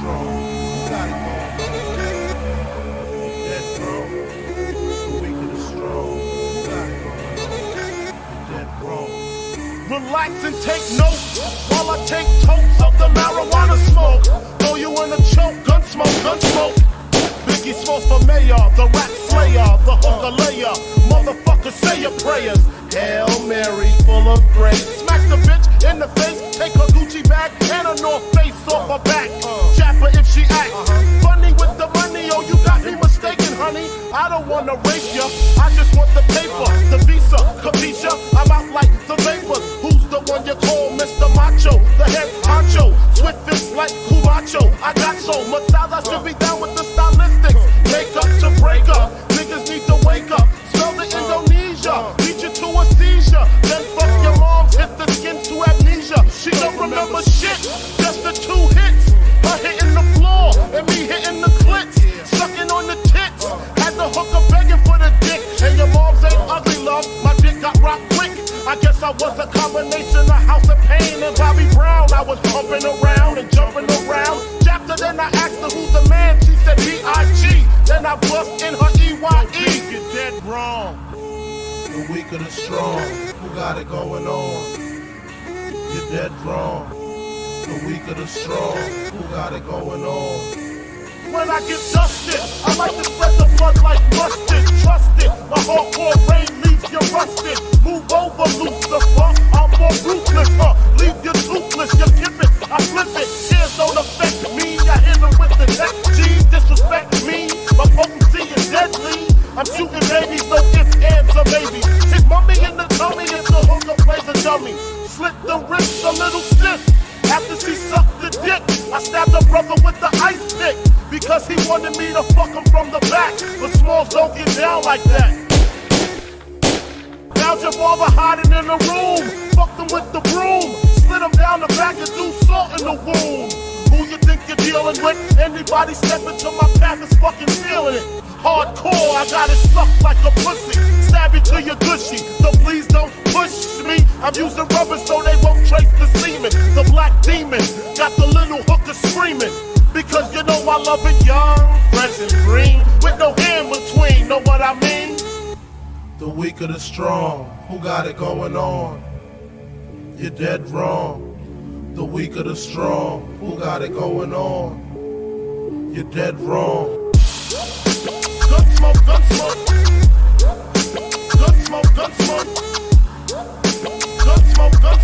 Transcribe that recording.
strong. Gotta go. Dead wrong. The weak and the strong. Gotta go. Dead wrong. Relax and take notes while I take totes of the marijuana smoke. Throw you in a choke, gun smoke, gun smoke. Biggie Smalls for mayor, the rap slayer, the hooker layer. Motherfucker, say your prayers. Hail Mary, full of grace. Smack the bitch in the face, take her Gucci bag and her North Face off her back. Jab her if she act funny with the money. Oh, you got me mistaken, honey. I don't wanna rape ya, I just want the paper, the visa, capisha. I'm out like the vapors. Who's the one you call Mr. Macho? The head honcho, swift fist like Cumacho. I got so much style, I should be down with the stylistics. Make up to break up, niggas need to wake up. Smell the Indonesia, lead you to a seizure. Then fuck your moms, hit the skin to amnesia. She don't remember shit, just the 2 hits. Her hitting the floor, and me hitting the clits. Sucking on the tits, had the hooker begging for the dick. And your moms ain't ugly, love, my dick got rocked quick. I guess I was a combination of House of Pain and Bobby Brown. I was pumping around and jumping around. Japped her, then I asked her who's the man. She said B.I.G. Then I bust in her E.Y.E. You're dead wrong. The weak or the strong. Who got it going on? You're dead wrong. The weak or the strong. Who got it going on? When I get dusted, I like to spread the blood like mustard. Trust it, my hardcore rain leaves you rusted. Move over, Lucifer, I'm more ruthless, leave you toothless, you give it, I flip it. Tears don't affect me, I hit them with the neck. G, disrespect me, my potency is deadly. I'm shooting babies, no ifs, ands, or maybes. Hit mommy in the tummy if the hooker plays a dummy. Slit the wrist, a little stiff. After she sucked the dick, I stabbed her brother with the ice pick. Because he wanted me to fuck him from the back. But Smalls don't get down like that. Found your father hiding in the room. Fucked him with the broom. Slid him down the back and threw salt in the wound. Who you think you're dealing with? Anybody step into my path is fucking feeling it. Hardcore, I got it sucked like a pussy. Stab you till you're gushy, so please don't push me. I'm using rubber so they won't trace the semen. The black demon got the little hooker screaming. Because you know I love it young, fresh and green, with no hand between, know what I mean? The weak or the strong. Who got it going on? You're dead wrong. The weak or the strong. Who got it going on? You're dead wrong. Gun smoke, gun smoke. Gun smoke, gun smoke. Gun smoke, gun smoke.